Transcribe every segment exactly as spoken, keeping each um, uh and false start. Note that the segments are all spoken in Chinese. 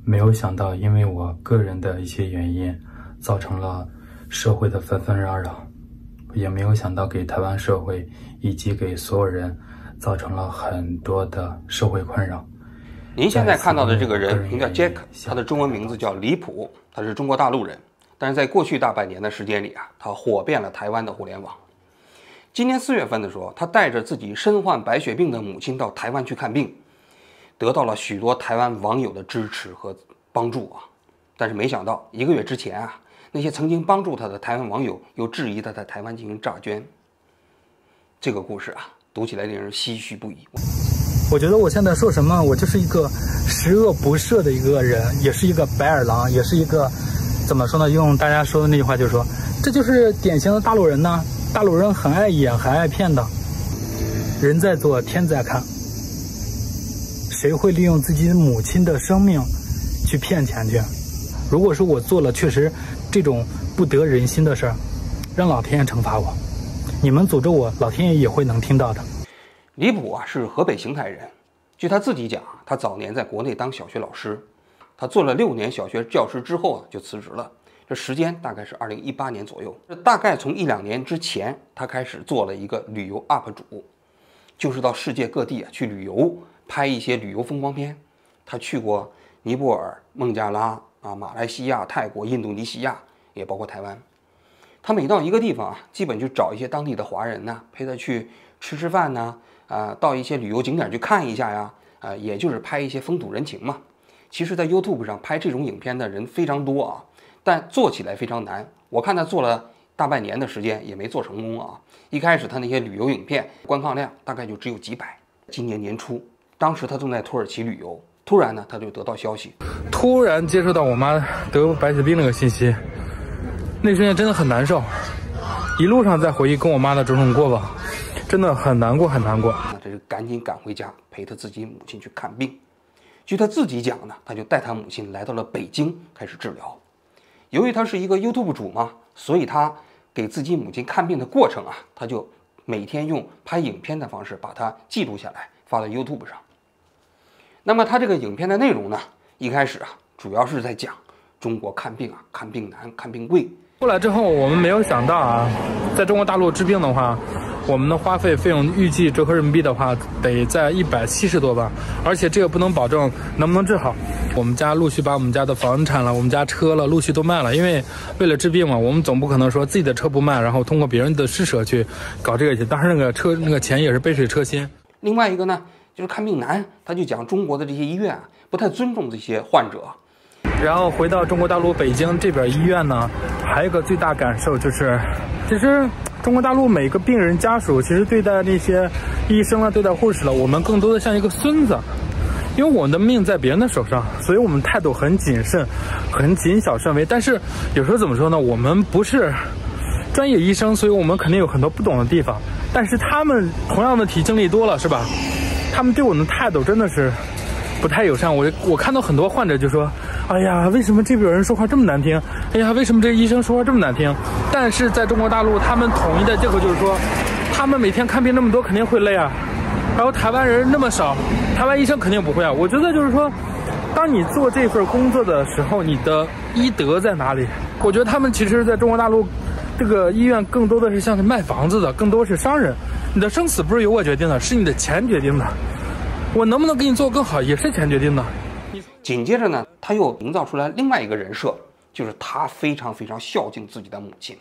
没有想到，因为我个人的一些原因，造成了社会的纷纷扰扰，也没有想到给台湾社会以及给所有人造成了很多的社会困扰。 您现在看到的这个人名叫 Jack， 他的中文名字叫李普，他是中国大陆人。但是在过去大半年的时间里啊，他火遍了台湾的互联网。今年四月份的时候，他带着自己身患白血病的母亲到台湾去看病，得到了许多台湾网友的支持和帮助啊。但是没想到一个月之前啊，那些曾经帮助他的台湾网友又质疑他在台湾进行诈捐。这个故事啊，读起来令人唏嘘不已。 我觉得我现在说什么，我就是一个十恶不赦的一个人，也是一个白眼狼，也是一个怎么说呢？用大家说的那句话就是说，这就是典型的大陆人呢。大陆人很爱演，很爱骗的。人在做，天在看。谁会利用自己母亲的生命去骗钱去？如果说我做了确实这种不得人心的事儿，让老天爷惩罚我。你们诅咒我，老天爷也会能听到的。 李普啊是河北邢台人，据他自己讲，他早年在国内当小学老师，他做了六年小学教师之后啊就辞职了。这时间大概是二零一八年左右，这大概从一两年之前，他开始做了一个旅游 U P 主，就是到世界各地啊去旅游，拍一些旅游风光片。他去过尼泊尔、孟加拉啊、马来西亚、泰国、印度尼西亚，也包括台湾。他每到一个地方啊，基本就找一些当地的华人呢，陪他去吃吃饭呢，啊，到一些旅游景点去看一下呀，啊，也就是拍一些风土人情嘛。其实，在 YouTube 上拍这种影片的人非常多啊。但做起来非常难，我看他做了大半年的时间也没做成功啊。一开始他那些旅游影片观看量大概就只有几百。今年年初，当时他正在土耳其旅游，突然呢他就得到消息， 突然接收到我妈得白血病那个信息，那瞬间真的很难受。一路上在回忆跟我妈的种种过往，真的很难过很难过。 这是赶紧赶回家陪他自己母亲去看病。据他自己讲呢，他就带他母亲来到了北京开始治疗。由于他是一个 YouTube 主嘛，所以他给自己母亲看病的过程啊，他就每天用拍影片的方式把它记录下来，发到 YouTube 上。那么他这个影片的内容呢，一开始啊，主要是在讲中国看病啊，看病难，看病贵。 过来之后，我们没有想到啊，在中国大陆治病的话，我们的花费费用预计折合人民币的话，得在一百七十多吧，而且这个不能保证能不能治好。我们家陆续把我们家的房产了，我们家车了，陆续都卖了，因为为了治病嘛，我们总不可能说自己的车不卖，然后通过别人的施舍去搞这个去。当时那个车那个钱也是杯水车薪。 另外一个呢，就是看病难，他就讲中国的这些医院啊，不太尊重这些患者。 然后回到中国大陆北京这边医院呢，还有一个最大感受就是，其实中国大陆每个病人家属其实对待那些医生了，对待护士了，我们更多的像一个孙子。因为我们的命在别人的手上，所以我们态度很谨慎，很谨小慎微。但是有时候怎么说呢？我们不是专业医生，所以我们肯定有很多不懂的地方。但是他们同样的题经历多了，是吧？他们对我们的态度真的是不太友善。我我看到很多患者就说：“哎呀，为什么这边有人说话这么难听？哎呀，为什么这个医生说话这么难听？”但是在中国大陆，他们统一的借口就是说，他们每天看病那么多，肯定会累啊。然后台湾人那么少，台湾医生肯定不会啊。我觉得就是说，当你做这份工作的时候，你的医德在哪里？我觉得他们其实在中国大陆，这个医院更多的是像是卖房子的，更多是商人。你的生死不是由我决定的，是你的钱决定的。我能不能给你做更好，也是钱决定的。 紧接着呢，他又营造出来另外一个人设，就是他非常非常孝敬自己的母亲。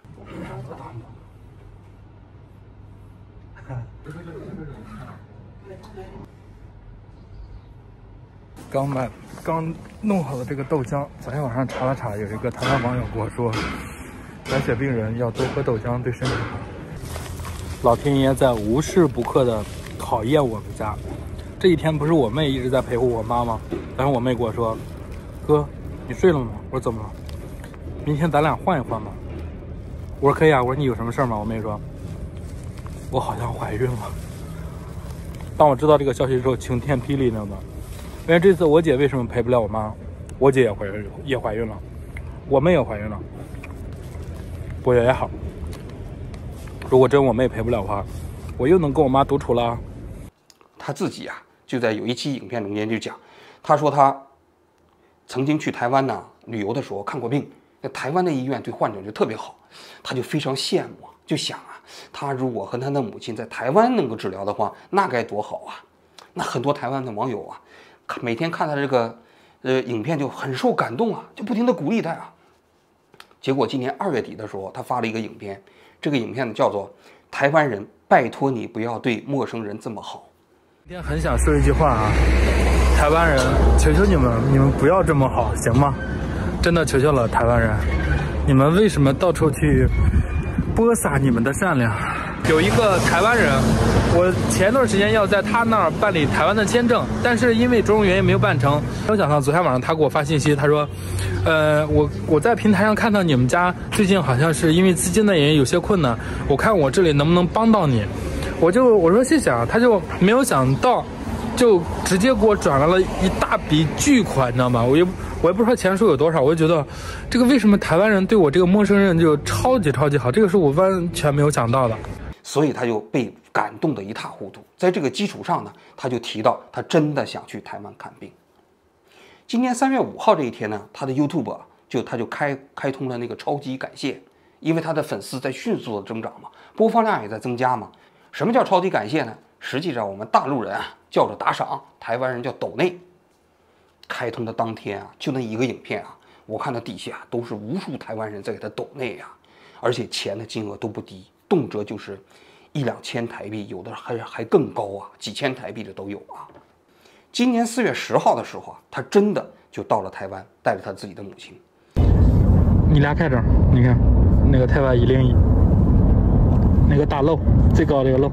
刚买刚弄好的这个豆浆，昨天晚上查了查，有一个台湾网友跟我说，白血病人要多喝豆浆对身体好。老天爷在无时不刻的考验我们家。这一天不是我妹一直在陪护我妈吗？然后我妹跟我说：“哥，你睡了吗？”我说：“怎么了？明天咱俩换一换吧。”我说：“可以啊。”我说：“你有什么事吗？”我妹说：“我好像怀孕了。”当我知道这个消息之后，晴天霹雳那么。因为这次我姐为什么陪不了我妈？我姐也怀孕，也怀孕了，我妹也怀孕了。不过也好，如果真我妹陪不了的话，我又能跟我妈独处了。他自己啊，就在有一期影片中间就讲，他说他曾经去台湾呢旅游的时候看过病，那台湾的医院对患者就特别好，他就非常羡慕，就想啊，他如果和他的母亲在台湾能够治疗的话，那该多好啊！那很多台湾的网友啊，每天看他这个呃影片就很受感动啊，就不停的鼓励他啊。结果今年二月底的时候，他发了一个影片，这个影片呢叫做《台湾人，拜托你不要对陌生人这么好》。 今天很想说一句话啊，台湾人，求求你们，你们不要这么好，行吗？真的求求了，台湾人，你们为什么到处去播撒你们的善良？有一个台湾人，我前段时间要在他那儿办理台湾的签证，但是因为种种原因没有办成。没有想到昨天晚上他给我发信息，他说，呃，我我在平台上看到你们家最近好像是因为资金的原因有些困难，我看我这里能不能帮到你。我就我说谢谢啊，他就没有想到，就直接给我转来了一大笔巨款，你知道吗？我也我也不知道钱数有多少，我就觉得这个为什么台湾人对我这个陌生人就超级超级好，这个是我完全没有想到的。 所以他就被感动得一塌糊涂。在这个基础上呢，他就提到他真的想去台湾看病。今年三月五号这一天呢，他的 YouTube 啊，就他就开开通了那个超级感谢，因为他的粉丝在迅速的增长嘛，播放量也在增加嘛。什么叫超级感谢呢？实际上我们大陆人啊叫着打赏，台湾人叫抖内。开通的当天啊，就那一个影片啊，我看到底下都是无数台湾人在给他抖内啊，而且钱的金额都不低，动辄就是一两千台币，有的还还更高啊，几千台币的都有啊。今年四月十号的时候啊，他真的就到了台湾，带着他自己的母亲。 你俩看这儿，你看那个台湾一零一，那个大楼最高这个楼，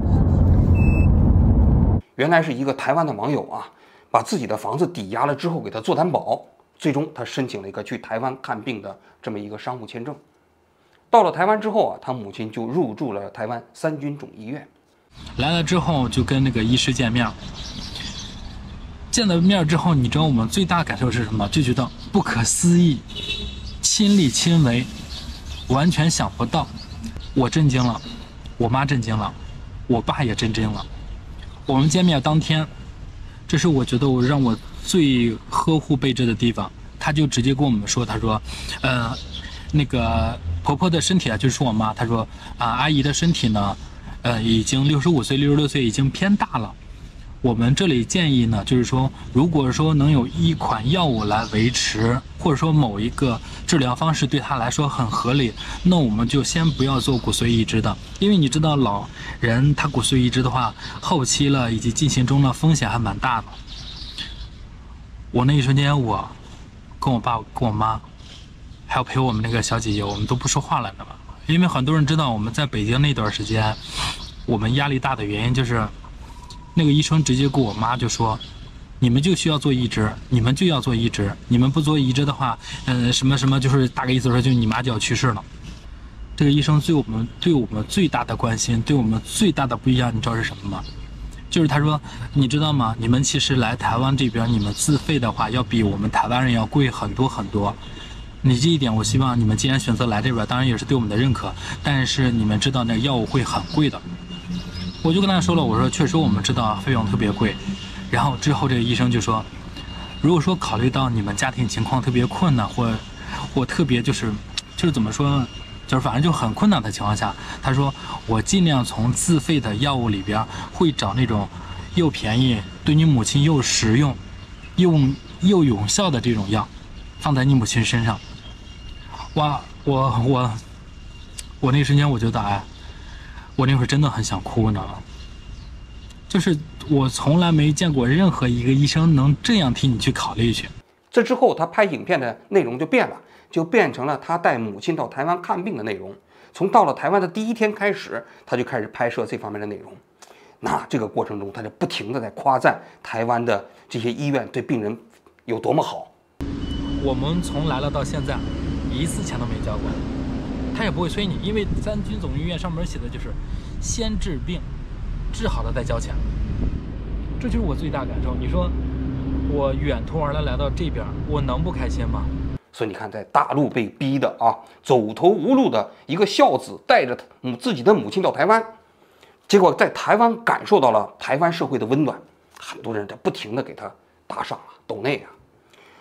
原来是一个台湾的网友啊，把自己的房子抵押了之后给他做担保，最终他申请了一个去台湾看病的这么一个商务签证。到了台湾之后啊，他母亲就入住了台湾三军总医院。 来了之后就跟那个医师见面，见了面之后，你知道我们最大感受是什么？就觉得不可思议，亲力亲为，完全想不到。我震惊了，我妈震惊了，我爸也震惊了。我们见面当天，这是我觉得我让我最呵护备至的地方。他就直接跟我们说，他说，呃，那个婆婆的身体啊，就是我妈，她说啊，阿姨的身体呢，呃，已经六十五岁、六十六岁，已经偏大了。我们这里建议呢，就是说，如果说能有一款药物来维持，或者说某一个治疗方式对他来说很合理，那我们就先不要做骨髓移植的，因为你知道老人他骨髓移植的话，后期了以及进行中的风险还蛮大的。我那一瞬间，我跟我爸、跟我妈，还有陪我们那个小姐姐，我们都不说话了，知道吧？因为很多人知道我们在北京那段时间，我们压力大的原因就是。那个医生直接跟我妈就说，你们就需要做移植，你们就要做移植，你们不做移植的话，呃，什么什么，就是大概意思说，就你妈就要去世了。这个医生对我们对我们最大的关心，对我们最大的不一样，你知道是什么吗？就是他说，你知道吗？你们其实来台湾这边，你们自费的话，要比我们台湾人要贵很多很多。你这一点，我希望你们既然选择来这边，当然也是对我们的认可，但是你们知道那药物会很贵的。我就跟他说了，我说确实我们知道费用特别贵，然后之后这个医生就说，如果说考虑到你们家庭情况特别困难，或或特别就是就是怎么说，就是反正就很困难的情况下，他说我尽量从自费的药物里边会找那种又便宜、对你母亲又实用、又又有效的这种药，放在你母亲身上。哇，我我我那一瞬间我觉得哎。我那会儿真的很想哭，你知道吗？就是我从来没见过任何一个医生能这样替你去考虑去。 这之后，他拍影片的内容就变了，就变成了他带母亲到台湾看病的内容。从到了台湾的第一天开始，他就开始拍摄这方面的内容。那这个过程中，他就不停的在夸赞台湾的这些医院对病人有多么好。 我们从来了到现在，一次钱都没交过。他也不会催你，因为三军总医院上面写的就是先治病，治好了再交钱，这就是我最大感受。你说我远途而来来到这边，我能不开心吗？ 所以你看，在大陆被逼的啊，走投无路的一个孝子，带着母自己的母亲到台湾，结果在台湾感受到了台湾社会的温暖，很多人在不停的给他打赏啊、抖内啊。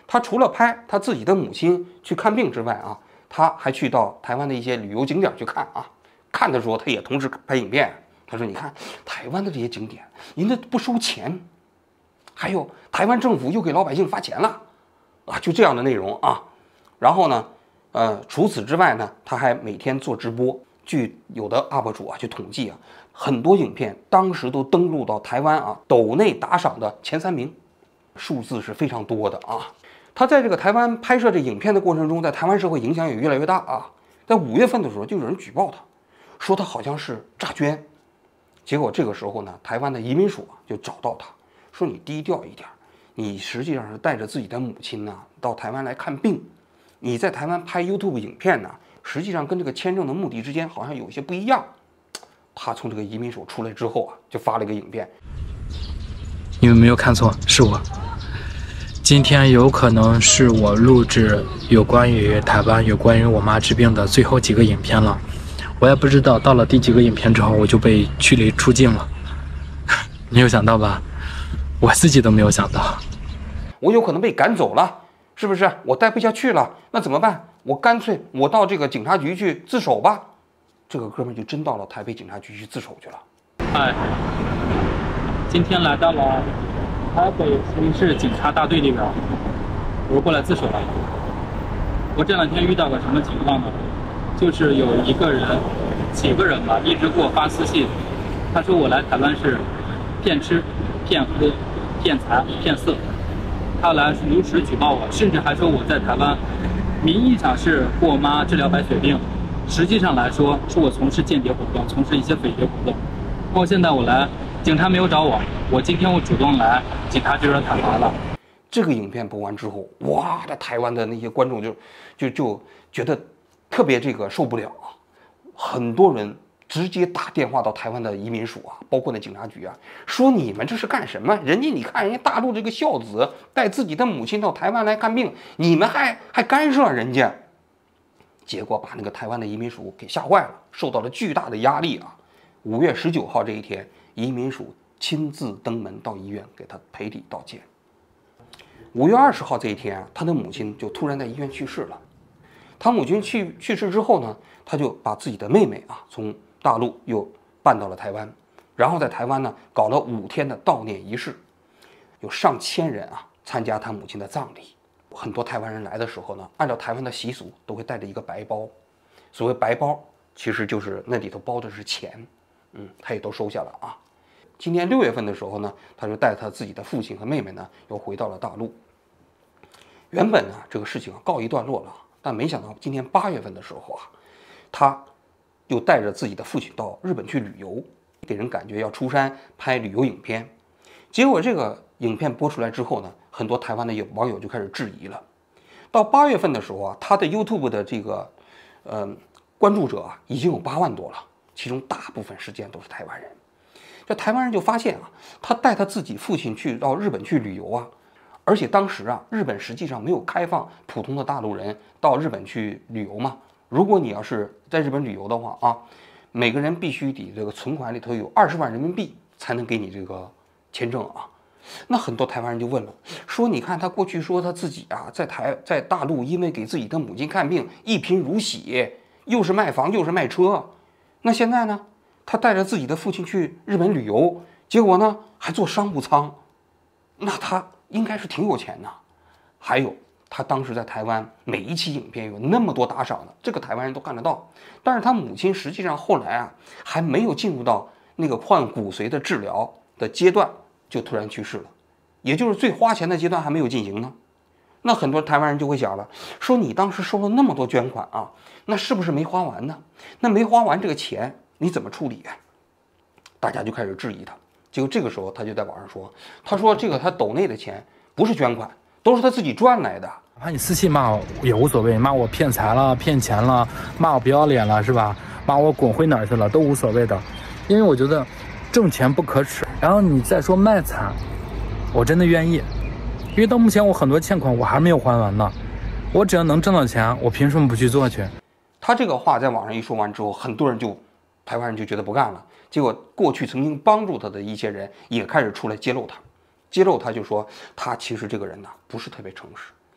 他除了拍他自己的母亲去看病之外啊，他还去到台湾的一些旅游景点去看啊。看的时候，他也同时拍影片。他说：“你看台湾的这些景点，人家不收钱，还有台湾政府又给老百姓发钱了，啊，就这样的内容啊。然后呢，呃，除此之外呢，他还每天做直播。据有的 U P 主啊去统计啊，很多影片当时都登录到台湾啊斗内打赏的前三名，数字是非常多的啊。他在这个台湾拍摄这影片的过程中，在台湾社会影响也越来越大啊。在五月份的时候，就有人举报他，说他好像是诈捐。结果这个时候呢，台湾的移民署啊就找到他，说你低调一点，你实际上是带着自己的母亲呢到台湾来看病，你在台湾拍 YouTube 影片呢，实际上跟这个签证的目的之间好像有一些不一样。他从这个移民署出来之后啊，就发了一个影片。 你们没有看错，是我。今天有可能是我录制有关于台湾、有关于我妈治病的最后几个影片了。我也不知道到了第几个影片之后，我就被驱离出境了。没有想到吧？我自己都没有想到。 我有可能被赶走了，是不是？我待不下去了，那怎么办？我干脆我到这个警察局去自首吧。这个哥们就真到了台北警察局去自首去了。 嗨，今天来到了台北新市警察大队里边，我是过来自首了。我这两天遇到个什么情况呢？就是有一个人，几个人吧，一直给我发私信，他说我来台湾是骗吃、骗喝、骗财、骗色，他来如实举报我，甚至还说我在台湾名义上是给我妈治疗白血病，实际上来说是我从事间谍活动，从事一些匪谍活动。包括现在我来，警察没有找我，我今天我主动来，警察就让坦白了。 这个影片播完之后，哇，在台湾的那些观众就就就觉得特别这个受不了啊，很多人直接打电话到台湾的移民署啊，包括那警察局啊，说你们这是干什么？人家你看人家大陆这个孝子带自己的母亲到台湾来看病，你们还还干涉人家，结果把那个台湾的移民署给吓坏了，受到了巨大的压力啊。五月十九号这一天，移民署亲自登门到医院给他赔礼道歉。五月二十号这一天啊，他的母亲就突然在医院去世了。他母亲去去世之后呢，他就把自己的妹妹啊从大陆又办到了台湾，然后在台湾呢搞了五天的悼念仪式，有上千人啊参加他母亲的葬礼。很多台湾人来的时候呢，按照台湾的习俗都会带着一个白包，所谓白包其实就是那里头包的是钱，嗯，他也都收下了啊。今年六月份的时候呢，他就带他自己的父亲和妹妹呢又回到了大陆。原本呢这个事情啊告一段落了。但没想到今年八月份的时候啊，他又带着自己的父亲到日本去旅游，给人感觉要出山拍旅游影片。结果这个影片播出来之后呢，很多台湾的网友就开始质疑了。到八月份的时候啊，他的 YouTube 的这个呃关注者啊已经有八万多了，其中大部分时间都是台湾人。这台湾人就发现啊，他带他自己父亲去到日本去旅游啊。而且当时啊，日本实际上没有开放普通的大陆人到日本去旅游嘛。如果你要是在日本旅游的话啊，每个人必须得这个存款里头有二十万人民币才能给你这个签证啊。那很多台湾人就问了，说你看他过去说他自己啊在台在大陆因为给自己的母亲看病一贫如洗，又是卖房又是卖车，那现在呢，他带着自己的父亲去日本旅游，结果呢还坐商务舱，那他应该是挺有钱的。还有他当时在台湾每一期影片有那么多打赏的，这个台湾人都看得到。但是他母亲实际上后来啊还没有进入到那个换骨髓的治疗的阶段，就突然去世了，也就是最花钱的阶段还没有进行呢。那很多台湾人就会想了，说你当时收了那么多捐款啊，那是不是没花完呢？那没花完这个钱你怎么处理啊？大家就开始质疑他。结果这个时候他就在网上说，他说这个他抖内的钱不是捐款，都是他自己赚来的。 哪怕你私信骂我也无所谓，骂我骗财了、骗钱了，骂我不要脸了，是吧？骂我滚回哪儿去了都无所谓的，因为我觉得挣钱不可耻。然后你再说卖惨，我真的愿意，因为到目前我很多欠款我还没有还完呢。我只要能挣到钱，我凭什么不去做去？ 他这个话在网上一说完之后，很多人就台湾人就觉得不干了。结果过去曾经帮助他的一些人也开始出来揭露他，揭露他就说他其实这个人呢不是特别诚实，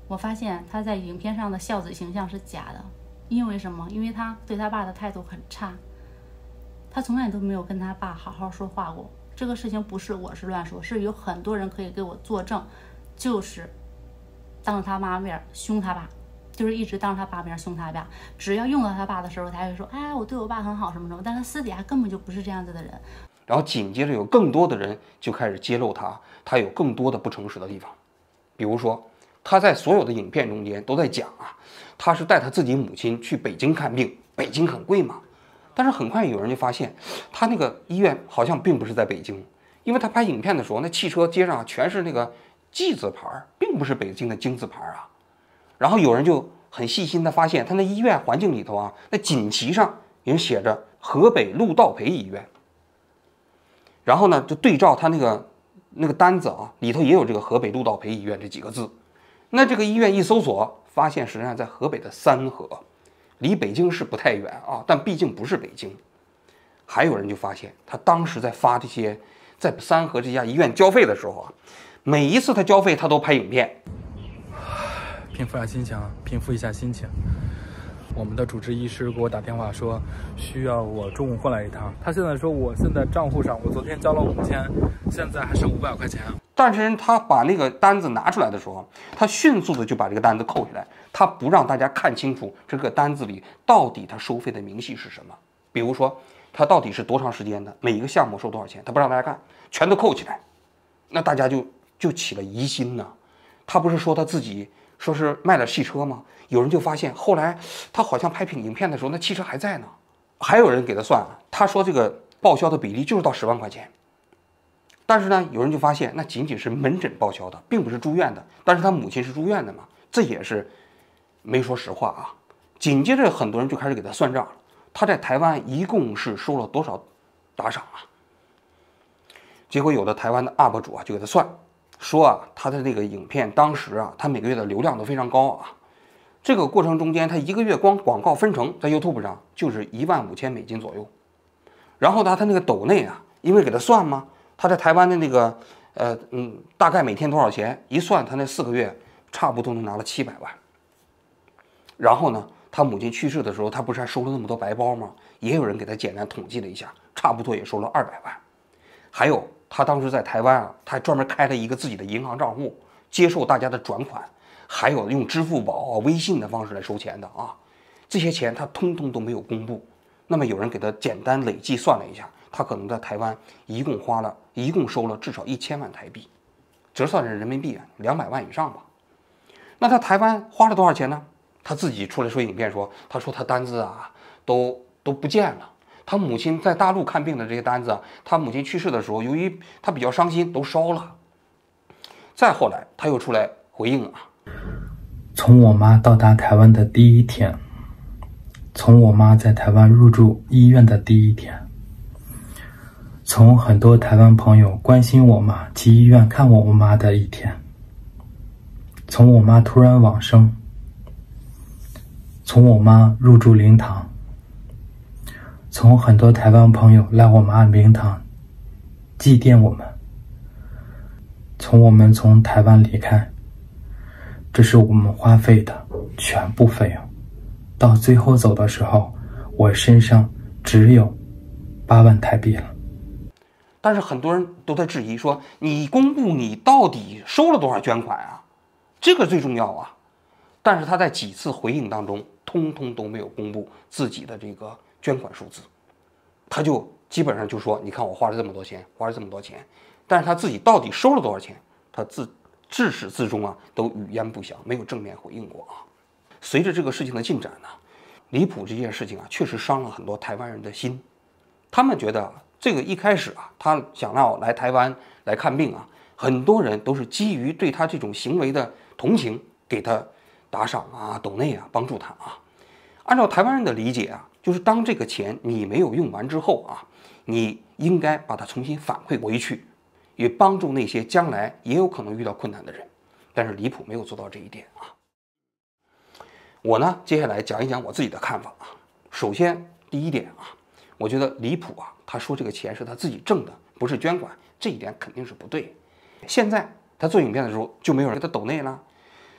我发现他在影片上的孝子形象是假的，因为什么？因为他对他爸的态度很差，他从来都没有跟他爸好好说话过。这个事情不是我是乱说，是有很多人可以给我作证，就是当着他妈面凶他爸，就是一直当着他爸面凶他爸，只要用到他爸的时候，他会说，哎，我对我爸很好什么什么，但他私底下根本就不是这样子的人。 然后紧接着有更多的人就开始揭露他，他有更多的不诚实的地方，比如说他在所有的影片中间都在讲啊，他是带他自己母亲去北京看病，北京很贵嘛。但是很快有人就发现，他那个医院好像并不是在北京，因为他拍影片的时候，那汽车街上全是那个 G 字牌，并不是北京的京字牌啊。然后有人就很细心的发现，他那医院环境里头啊，那锦旗上也写着河北陆道培医院。然后呢，就对照他那个那个单子啊，里头也有这个河北陆道培医院这几个字。那这个医院一搜索，发现实际上在河北的三河。离北京市不太远啊，但毕竟不是北京。还有人就发现，他当时在发这些在三河这家医院交费的时候啊，每一次他交费，他都拍影片。 平复一下心情，平复一下心情。我们的主治医师给我打电话说，需要我中午过来一趟。他现在说，我现在账户上，我昨天交了五千，现在还剩五百块钱。 但是他把那个单子拿出来的时候，他迅速的就把这个单子扣下来，他不让大家看清楚这个单子里到底他收费的明细是什么。比如说，他到底是多长时间的，每一个项目收多少钱，他不让大家看，全都扣起来，那大家就就起了疑心呢。他不是说他自己说是卖了汽车吗？有人就发现，后来他好像拍影片的时候，那汽车还在呢。还有人给他算，他说这个报销的比例就是到十万块钱。但是呢，有人就发现那仅仅是门诊报销的，并不是住院的。但是他母亲是住院的嘛，这也是没说实话啊。紧接着很多人就开始给他算账了，他在台湾一共是收了多少打赏啊？结果有的台湾的 U P 主啊就给他算，说啊他的那个影片当时啊，他每个月的流量都非常高啊。这个过程中间，他一个月光广告分成在 YouTube 上就是一万五千美金左右。然后呢，他那个抖内啊，因为给他算嘛。他在台湾的那个，呃嗯，大概每天多少钱？一算，他那四个月差不多能拿了七百万。然后呢，他母亲去世的时候，他不是还收了那么多白包吗？也有人给他简单统计了一下，差不多也收了二百万。还有，他当时在台湾啊，他还专门开了一个自己的银行账户，接受大家的转款，还有用支付宝、微信的方式来收钱的啊。这些钱他通通都没有公布。那么有人给他简单累计算了一下。他可能在台湾一共花了，一共收了至少一千万台币，折算成人民币啊，两百万以上吧。那他台湾花了多少钱呢？他自己出来说影片说，他说他单子啊都都不见了。他母亲在大陆看病的这些单子啊，他母亲去世的时候，由于他比较伤心，都烧了。再后来他又出来回应啊， 从我妈到达台湾的第一天，从我妈在台湾入住医院的第一天。从很多台湾朋友关心我妈去医院看我妈的一天，从我妈突然往生，从我妈入住灵堂，从很多台湾朋友来我妈灵堂祭奠我们，从我们从台湾离开，这是我们花费的全部费用。到最后走的时候，我身上只有八万台币了。 但是很多人都在质疑说，你公布你到底收了多少捐款啊？这个最重要啊。但是他在几次回应当中，通通都没有公布自己的这个捐款数字，他就基本上就说，你看我花了这么多钱，花了这么多钱，但是他自己到底收了多少钱，他自自始至终啊都语焉不详，没有正面回应过啊。随着这个事情的进展呢，离谱这件事情啊，确实伤了很多台湾人的心，他们觉得。这个一开始啊，他想要来台湾来看病啊，很多人都是基于对他这种行为的同情，给他打赏啊、抖内啊，帮助他啊。按照台湾人的理解啊，就是当这个钱你没有用完之后啊，你应该把它重新反馈回去，也帮助那些将来也有可能遇到困难的人。但是离谱没有做到这一点啊。我呢，接下来讲一讲我自己的看法啊。首先，第一点啊，我觉得离谱啊。他说这个钱是他自己挣的，不是捐款，这一点肯定是不对。现在他做影片的时候就没有人给他抖内了，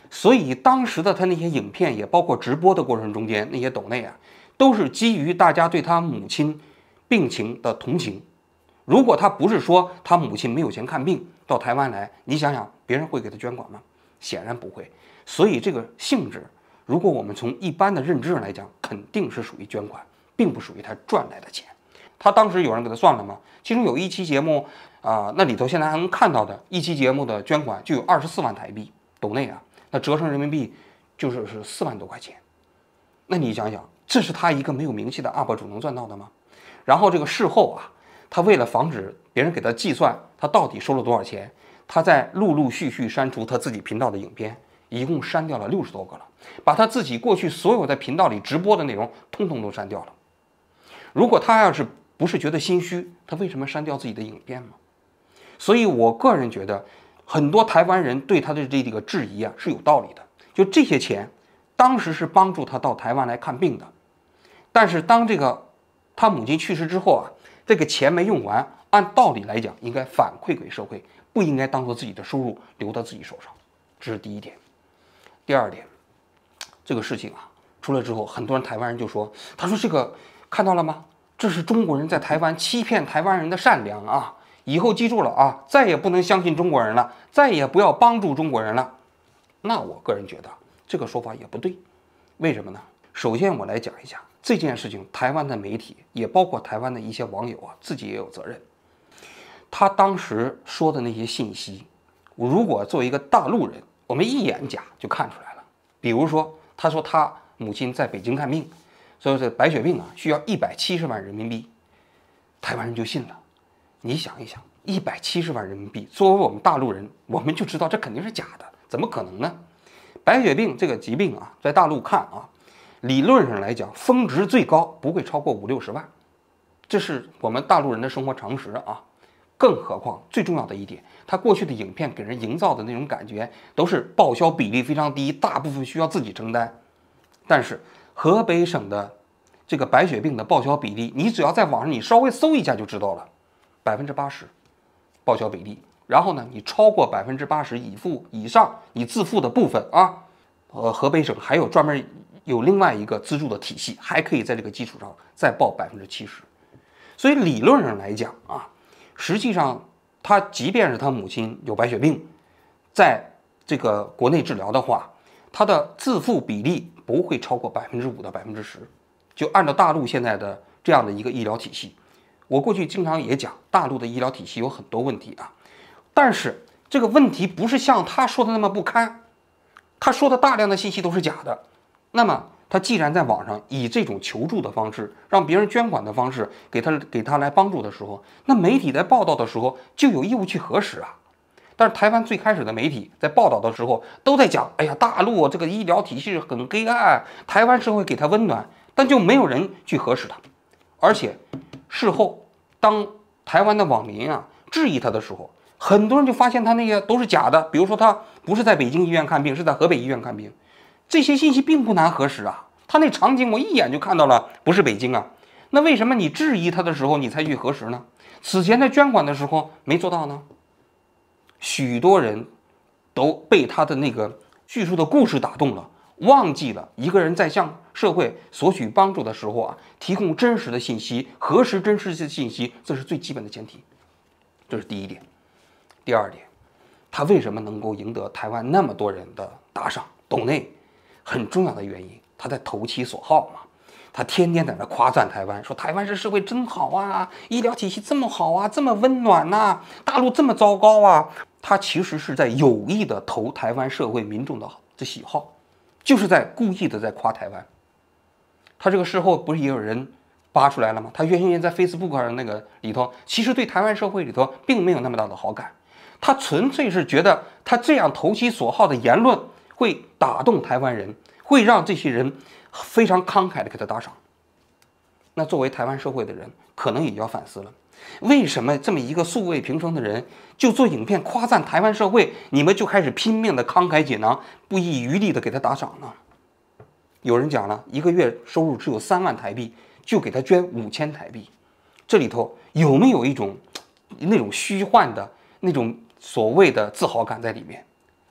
所以当时的他那些影片，也包括直播的过程中间那些抖内啊，都是基于大家对他母亲病情的同情。如果他不是说他母亲没有钱看病到台湾来，你想想别人会给他捐款吗？显然不会。所以这个性质，如果我们从一般的认知上来讲，肯定是属于捐款，并不属于他赚来的钱。他当时有人给他算了吗？其中有一期节目啊、呃，那里头现在还能看到的一期节目的捐款就有二十四万台币，抖内啊，那折成人民币就是是四万多块钱。那你想想，这是他一个没有名气的 U P 主能赚到的吗？然后这个事后啊，他为了防止别人给他计算他到底收了多少钱，他在陆陆续续删除他自己频道的影片，一共删掉了六十多个了，把他自己过去所有在频道里直播的内容通通都删掉了。如果他要是不是觉得心虚，他为什么删掉自己的影片吗？所以我个人觉得，很多台湾人对他的这个质疑啊是有道理的。就这些钱，当时是帮助他到台湾来看病的，但是当这个他母亲去世之后啊，这个钱没用完，按道理来讲应该反馈给社会，不应该当做自己的收入留到自己手上。这是第一点。第二点，这个事情啊出来之后，很多人台湾人就说，他说这个看到了吗？这是中国人在台湾欺骗台湾人的善良啊！以后记住了啊，再也不能相信中国人了，再也不要帮助中国人了。那我个人觉得这个说法也不对。为什么呢？首先我来讲一下这件事情，台湾的媒体也包括台湾的一些网友啊，自己也有责任。他当时说的那些信息，如果作为一个大陆人，我们一眼假就看出来了。比如说，他说他母亲在北京看病，所以这白血病啊需要一百七十万人民币，台湾人就信了。你想一想，一百七十万人民币，作为我们大陆人，我们就知道这肯定是假的，怎么可能呢？白血病这个疾病啊，在大陆看啊，理论上来讲，峰值最高不会超过五六十万，这是我们大陆人的生活常识啊。更何况最重要的一点，他过去的影片给人营造的那种感觉都是报销比例非常低，大部分需要自己承担。但是河北省的这个白血病的报销比例，你只要在网上你稍微搜一下就知道了，百分之八十报销比例。然后呢，你超过百分之八十以付以上，你自付的部分啊，呃，河北省还有专门有另外一个资助的体系，还可以在这个基础上再报百分之七十。所以理论上来讲啊，实际上他即便是他母亲有白血病，在这个国内治疗的话，他的自付比例不会超过百分之五到百分之十。就按照大陆现在的这样的一个医疗体系，我过去经常也讲，大陆的医疗体系有很多问题啊，但是这个问题不是像他说的那么不堪，他说的大量的信息都是假的。那么他既然在网上以这种求助的方式，让别人捐款的方式给他给他来帮助的时候，那媒体在报道的时候就有义务去核实啊。但是台湾最开始的媒体在报道的时候都在讲，哎呀，大陆这个医疗体系很黑暗，台湾社会给他温暖，但就没有人去核实它。而且事后当台湾的网民啊质疑他的时候，很多人就发现他那些都是假的。比如说他不是在北京医院看病，是在河北医院看病，这些信息并不难核实啊。他那场景我一眼就看到了，不是北京啊。那为什么你质疑他的时候你才去核实呢？此前在捐款的时候没做到呢？许多人都被他的那个叙述的故事打动了，忘记了一个人在向社会索取帮助的时候啊，提供真实的信息，核实真实的信息，这是最基本的前提。这是第一点。第二点，他为什么能够赢得台湾那么多人的打赏抖内？很重要的原因，他在投其所好嘛。他天天在那夸赞台湾，说台湾这社会真好啊，医疗体系这么好啊，这么温暖呐、啊，大陆这么糟糕啊。他其实是在有意的投台湾社会民众的这喜好，就是在故意的在夸台湾。他这个事后不是也有人扒出来了吗？他原先在 Facebook 上那个里头，其实对台湾社会里头并没有那么大的好感，他纯粹是觉得他这样投其所好的言论会打动台湾人，会让这些人非常慷慨的给他打赏。那作为台湾社会的人，可能也要反思了，为什么这么一个素未平生的人就做影片夸赞台湾社会，你们就开始拼命的慷慨解囊，不遗余力的给他打赏呢？有人讲了，一个月收入只有三万台币，就给他捐五千台币，这里头有没有一种那种虚幻的那种所谓的自豪感在里面？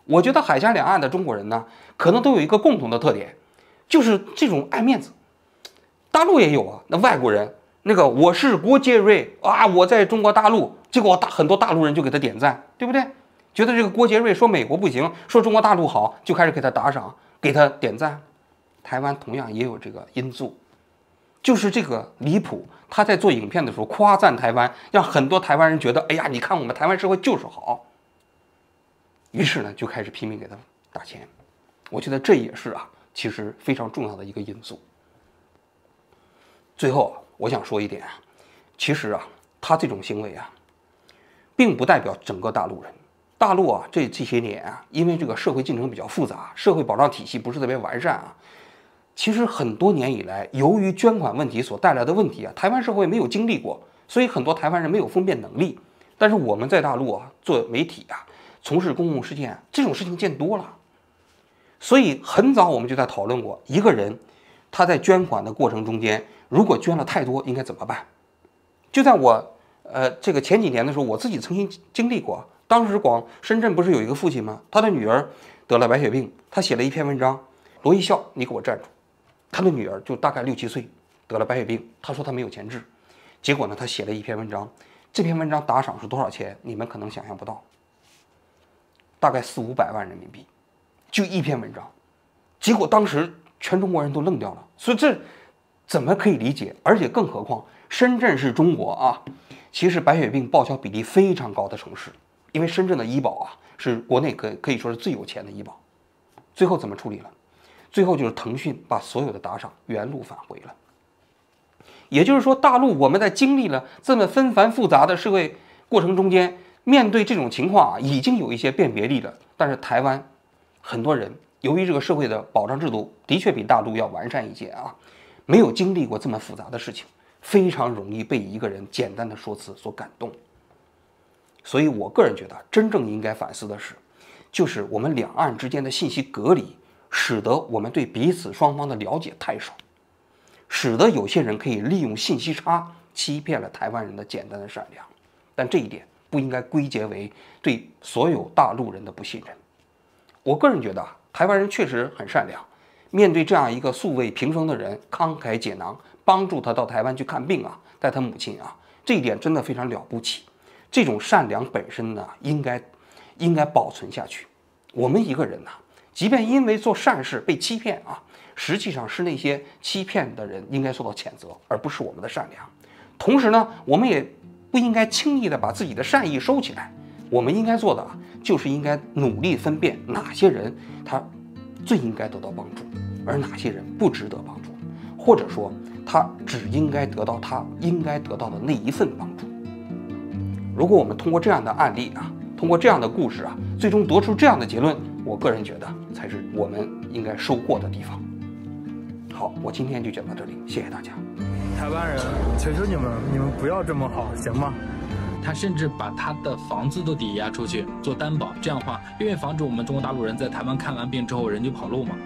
我觉得海峡两岸的中国人呢，可能都有一个共同的特点，就是这种爱面子。大陆也有啊，那外国人那个我是郭杰瑞啊，我在中国大陆，结果大很多大陆人就给他点赞，对不对？觉得这个郭杰瑞说美国不行，说中国大陆好，就开始给他打赏，给他点赞。台湾同样也有这个因素，就是这个离谱，他在做影片的时候夸赞台湾，让很多台湾人觉得，哎呀，你看我们台湾社会就是好。于是呢，就开始拼命给他打钱。我觉得这也是啊，其实非常重要的一个因素。最后啊，我想说一点啊，其实啊，他这种行为啊，并不代表整个大陆人。大陆啊，这这些年啊，因为这个社会进程比较复杂，社会保障体系不是特别完善啊。其实很多年以来，由于捐款问题所带来的问题啊，台湾社会没有经历过，所以很多台湾人没有分辨能力。但是我们在大陆啊，做媒体啊，从事公共事件，这种事情见多了，所以很早我们就在讨论过，一个人他在捐款的过程中间，如果捐了太多，应该怎么办？就在我呃这个前几年的时候，我自己曾经经历过。当时广深圳不是有一个父亲吗？他的女儿得了白血病，他写了一篇文章，罗一笑，你给我站住。他的女儿就大概六七岁，得了白血病，他说他没有钱治，结果呢，他写了一篇文章，这篇文章打赏是多少钱？你们可能想象不到，大概四五百万人民币，就一篇文章，结果当时全中国人都愣掉了，所以这怎么可以理解？而且更何况，深圳是中国啊，其实白血病报销比例非常高的城市，因为深圳的医保啊是国内可可以说是最有钱的医保。最后怎么处理了？最后就是腾讯把所有的打赏原路返回了。也就是说，大陆我们在经历了这么纷繁复杂的社会过程中间，面对这种情况啊，已经有一些辨别力了。但是台湾很多人由于这个社会的保障制度的确比大陆要完善一些啊，没有经历过这么复杂的事情，非常容易被一个人简单的说辞所感动。所以我个人觉得，真正应该反思的是，就是我们两岸之间的信息隔离，使得我们对彼此双方的了解太少，使得有些人可以利用信息差欺骗了台湾人的简单的善良。但这一点不应该归结为对所有大陆人的不信任。我个人觉得啊，台湾人确实很善良，面对这样一个素未平生的人，慷慨解囊，帮助他到台湾去看病啊，带他母亲啊，这一点真的非常了不起。这种善良本身呢，应该应该保存下去。我们一个人呢、啊，即便因为做善事被欺骗啊，实际上是那些欺骗的人应该受到谴责，而不是我们的善良。同时呢，我们也不应该轻易的把自己的善意收起来。我们应该做的啊，就是应该努力分辨哪些人他最应该得到帮助，而哪些人不值得帮助，或者说他只应该得到他应该得到的那一份帮助。如果我们通过这样的案例啊，通过这样的故事啊，最终得出这样的结论，我个人觉得才是我们应该收获的地方。好，我今天就讲到这里，谢谢大家。 台湾人，求求你们，你们不要这么好，行吗？ 他甚至把他的房子都抵押出去做担保，这样的话，愿意防止我们中国大陆人在台湾看完病之后人就跑路嘛。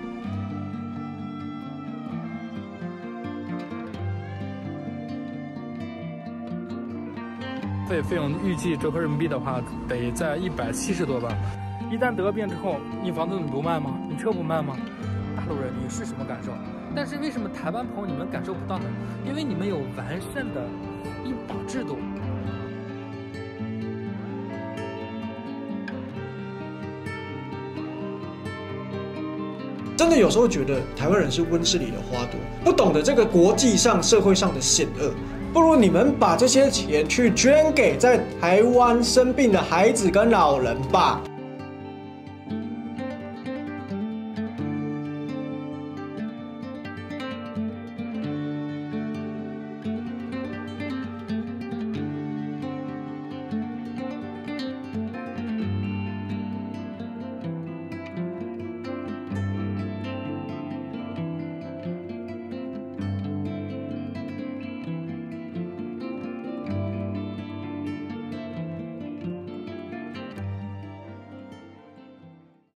费费用预计折合人民币的话，得在一百七十多万。一旦得病之后，你房子你不卖吗？你车不卖吗？大陆人你是什么感受？但是为什么台湾朋友你们感受不到呢？因为你们有完善的医保制度。 真的有时候觉得台湾人是温室里的花朵，不懂得这个国际上社会上的险恶。不如你们把这些钱去捐给在台湾生病的孩子跟老人吧。